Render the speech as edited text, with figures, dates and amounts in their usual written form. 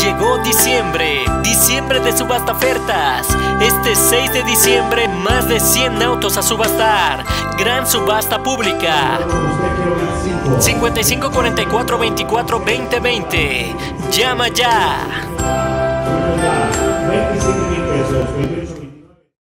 Llegó diciembre, diciembre de subasta ofertas. Este 6 de diciembre, más de 100 autos a subastar. Gran subasta pública. 55 44 24 20 20. Llama ya.